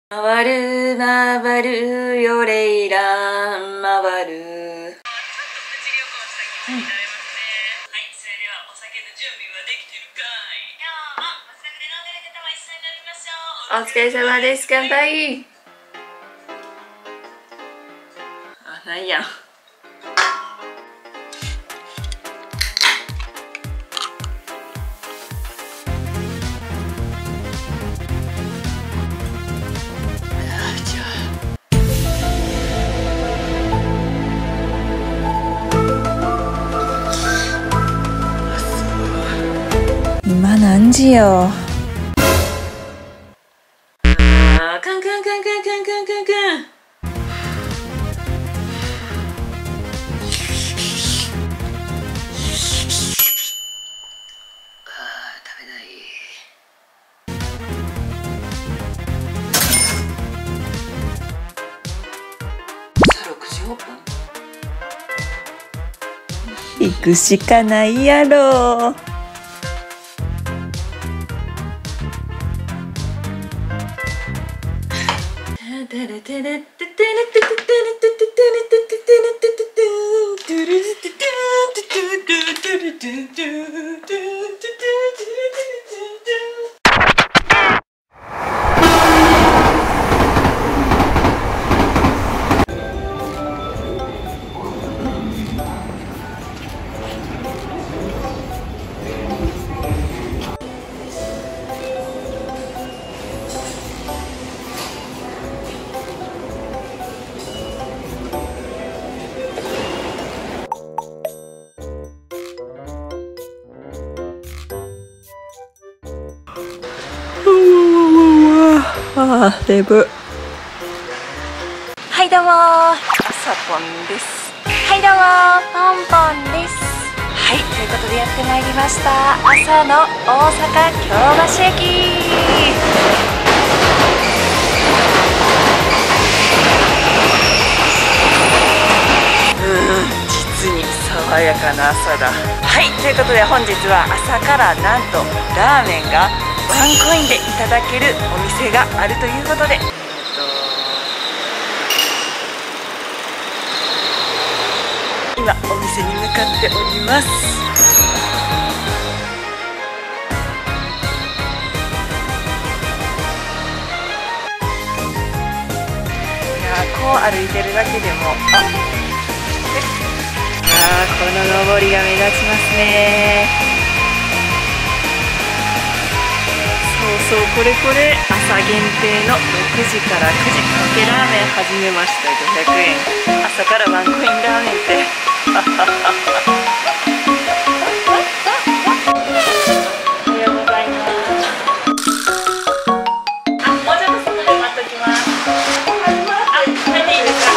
回る回るよレイラン回る。はい、それではお酒の準備はできてるかい。今日もお酒で飲んでる方は一緒に飲みましょう。お疲れ様です。乾杯。あ、ないやん。 今何時よ。 カンカンカンカンカンカンカンカンカン。 行くしかないやろ。あー、デブ。 はいどうもー、朝ポンです。 はいどうも、ポンポンです。 はい、ということでやってまいりました。朝の大阪京橋駅。実に爽やかな朝だ。はい、ということで本日は朝からなんとラーメンがワンコインでいただけるお店があるということで、今お店に向かっております。いやー、こう歩いてるだけでもこの上りが目立ちますね。そうそう、これこれ朝限定の6時から9時かけラーメン始めました。500円。朝からワンコインラーメンっておはようございます。もうちょっと外で待っときます。食べていいですか？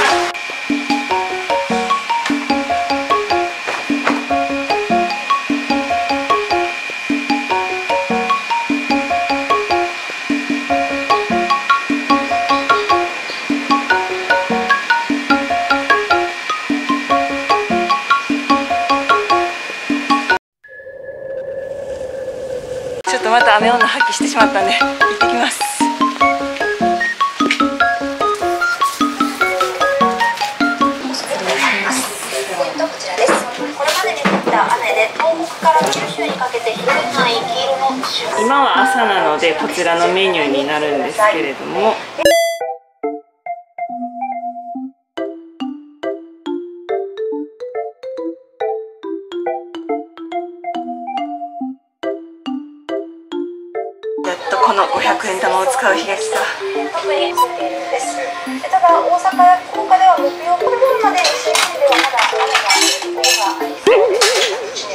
ちょっとまた雨女発揮してしまったんで行ってきます。今は朝なのでこちらのメニューになるんですけれども、この500円玉を使う日が来た。特についているんです。ただ大阪、福岡では木曜日頃まで西日本ではまだ雨が降るところがありそうです。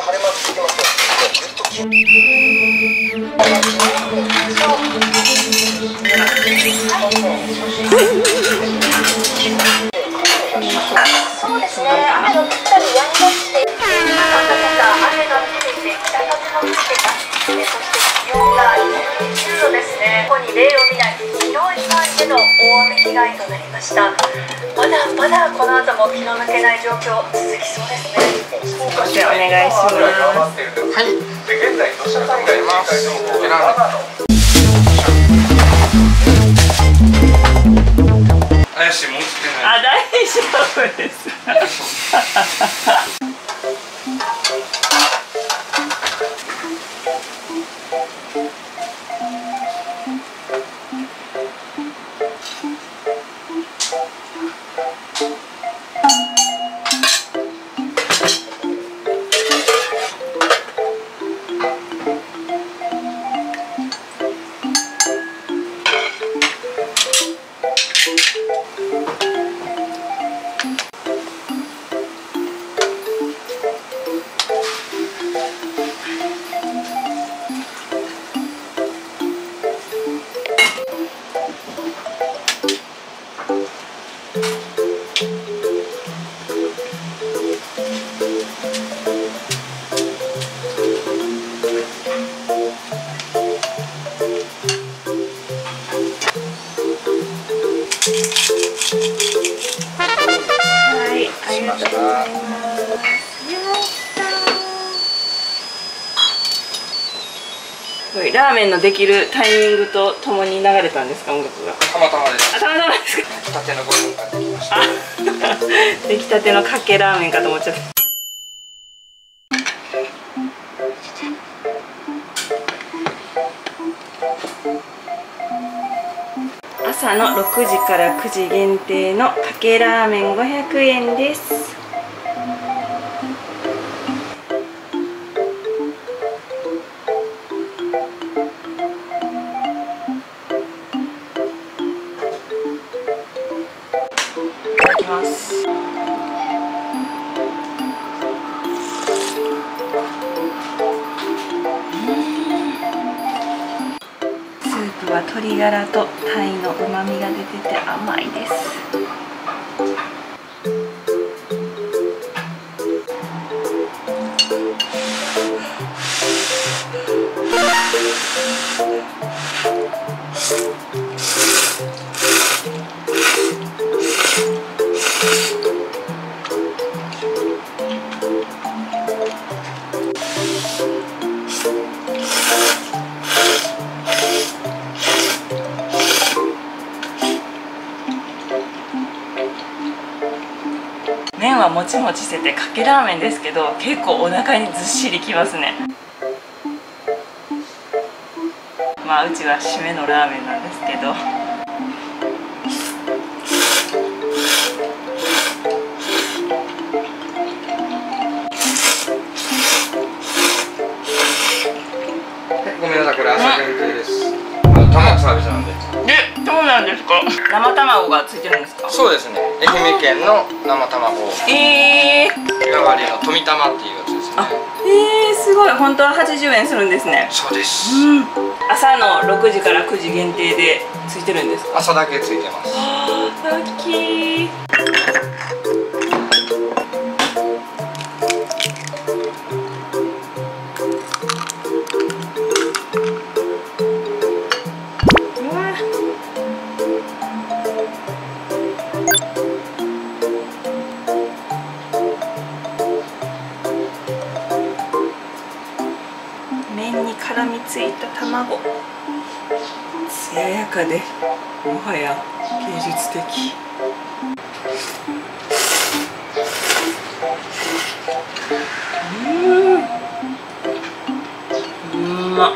そうですね。雨が降ったりやんだりして、雨が降っていて北風も吹いています。そして気温が29度ですね。ここに例を見ない広い範囲での大雨被害となりました。まだまだこの後も気の抜けない状況続きそうですね。少しお願いします。はい。現在土砂災害警戒のこちら。 怪しいもん映ってない。 あ、大丈夫です。ラーメンのできるタイミングとともに流れたんですか、音楽が。 たまたまです。 あ、たまたまですか。 出来たてのご飯ができました。 あ、出来たてのかけラーメンかと思っちゃった。朝の6時から9時限定のかけラーメン500円です。鶏ガラと鯛の旨味が出てて甘いです。麺はもちもちしててかけラーメンですけど、結構お腹にずっしりきますね。まあうちは締めのラーメンなんですけど、 ごめんなさい、これ朝限定です。卵サービスなんで。 そうなんですか。生卵がついてるんですか。 そうですね。愛媛県の生卵。日替わりの富玉っていうやつですね。 すごい。本当は80円するんですね。 そうです。 朝の6時から9時限定でついてるんですか。 朝だけついてます。 ラッキー。麺に絡みついた卵、艶やかでもはや芸術的。うまっ。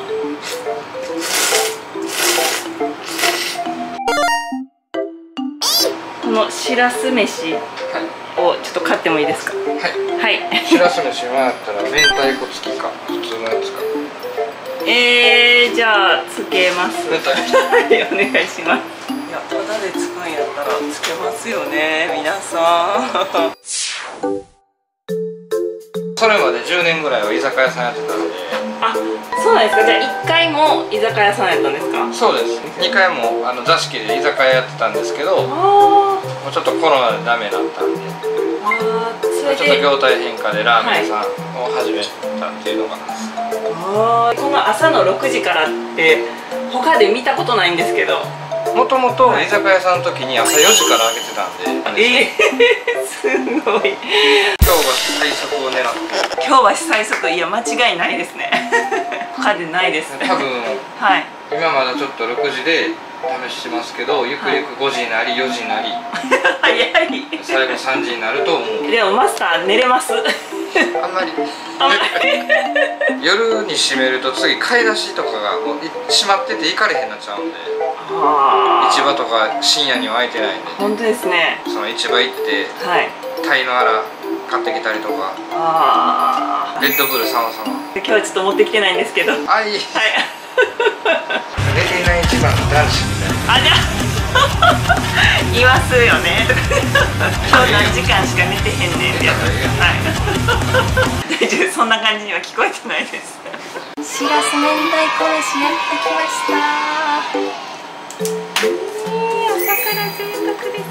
このしらす飯をちょっと買ってもいいですか。はい。 しらす飯はやったら明太子付きか普通のやつか。 じゃあつけます。 明太子。 はい、お願いします。いや、ただでつくんやったらつけますよね、皆さん。 それまで10年ぐらいは居酒屋さんやってたんで。 あ、そうなんですか。じゃあ1回も居酒屋さんやったんですか。 そうです。2回も座敷で居酒屋やってたんですけど、もうちょっとコロナでダメだったんで、 それでちょっと業態変化でラーメン屋さんを始めたっていうのが。 この朝の6時からって他で見たことないんですけど、 もともと居酒屋さんの時に朝4時から開けてたんで、 すごい。 今日は最速を狙って。 今日は最速、いや間違いないですね。他でないですね。 多分はい。 今まだちょっと6時で試してますけど、ゆくゆく5時になり4時になり早い。 最後3時になるともうでもマスター寝れます？ あんまり夜に閉めると次買い出しとかがもう閉まってて行かれへんなっちゃうんで、市場とか深夜には開いてないんで、 本当ですね。 その市場行ってはい。 鯛のあら買ってきたりとか、レッドブル様々。 今日はちょっと持ってきてないんですけど。はい。 あ、いい。寝てない一番の男子みたいな。 あ、じゃあいますよね。今日何時間しか寝てへんねんってやつ。はい。大丈夫、そんな感じには聞こえてないです。 しらす明太子飯やってきました。朝から贅沢です。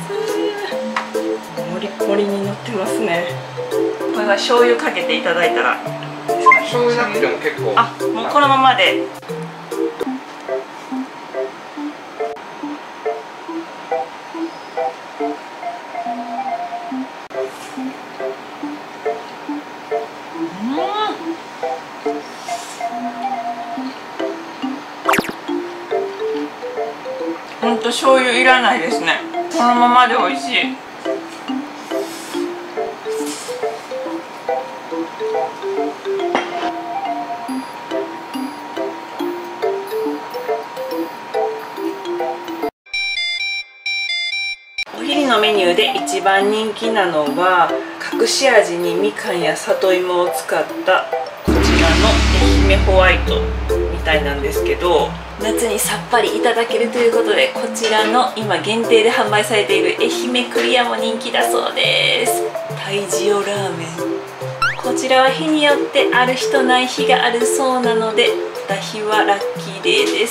もりもりに乗ってますね。これは醤油かけていただいたら。 醤油なくても結構。 あ、もうこのままで。ほんと醤油いらないですね。このままで美味しい。お昼のメニューで一番人気なのは隠し味にみかんや里芋を使ったこちらの愛媛ホワイトみたいなんですけど、夏にさっぱりいただけるということで、こちらの今限定で販売されている愛媛クリアも人気だそうです。鯛塩ラーメン、こちらは日によってある日とない日があるそうなので、た日はラッキーデーです。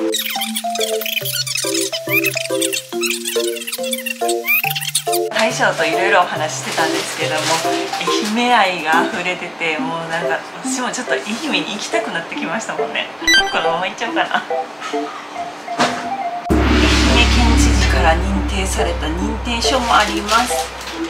大将といろいろお話ししてたんですけども、愛媛愛が溢れてて、もうなんか私もちょっと愛媛に行きたくなってきましたもんね。このまま行っちゃおうかな。愛媛県知事から認定された認定書もあります。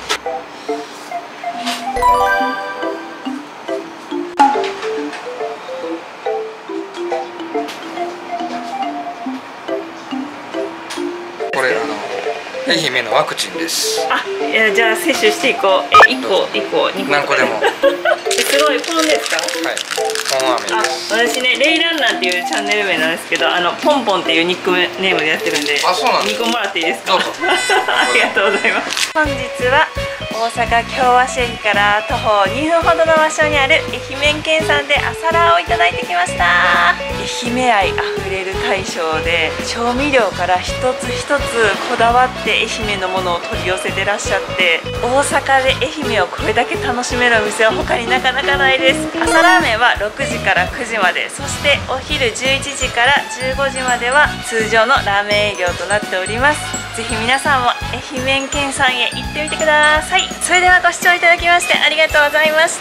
これ愛媛のワクチンです。 あ、いや、じゃあ接種していこう。1個、2個何個でも。 すごい、ポンですか？ はい、ポン飴です。 私ね、レイランナーっていうチャンネル名なんですけど、ポンポンっていうニックネームでやってるんで。 あ、そうなんです。 2個もらっていいですか？ どうぞ。 ありがとうございます。本日は大阪京橋駅から徒歩2分ほどの場所にある愛媛県産で朝ラーをいただいてきました。愛媛愛あふれる大将で、調味料から一つ一つこだわって愛媛のものを取り寄せてらっしゃって、大阪で愛媛をこれだけ楽しめるお店は他になかなかないです。朝ラーメンは6時から9時まで、そしてお昼11時から15時までは通常のラーメン営業となっております。ぜひ皆さんも愛媛県さんへ行ってみてください。それではご視聴いただきましてありがとうございました。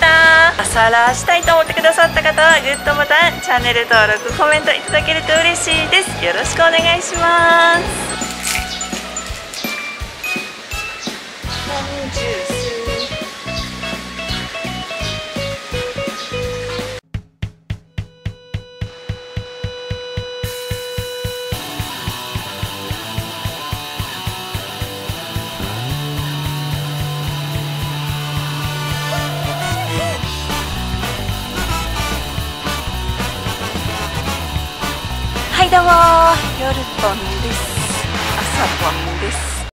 朝ラーしたいと思ってくださった方はグッドボタン、チャンネル登録、コメントいただけると嬉しいです。よろしくお願いします。はい、どうも夜ポンです。朝ポン